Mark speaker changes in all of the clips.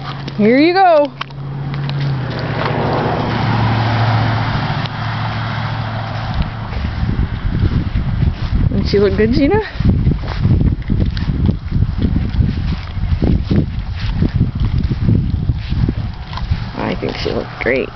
Speaker 1: Here you go. Doesn't she look good, Gina? I think she looks great.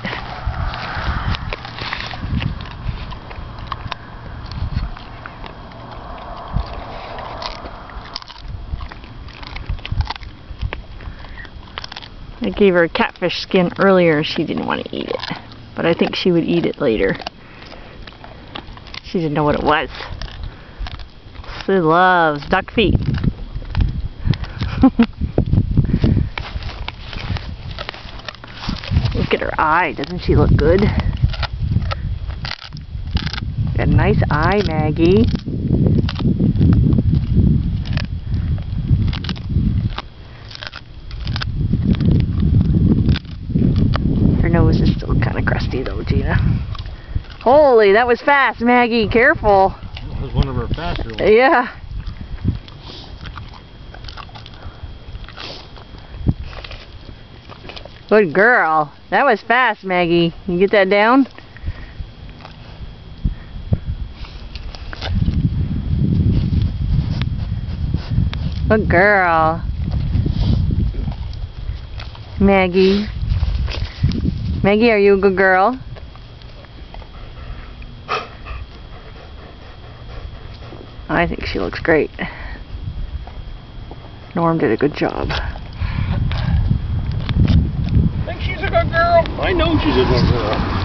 Speaker 1: I gave her a catfish skin earlier. She didn't want to eat it, but I think she would eat it later. She didn't know what it was. She loves duck feet. Look at her eye. Doesn't she look good? Got a nice eye, Maggie. Her nose is still kind of crusty though, Gina. Holy, that was fast, Maggie. Careful.
Speaker 2: That was one of her faster ones.
Speaker 1: Yeah. Good girl. That was fast, Maggie. You get that down? Good girl. Maggie. Maggie, are you a good girl? I think she looks great. Norm did a good job.
Speaker 2: Think she's a good girl? I know she's a good girl.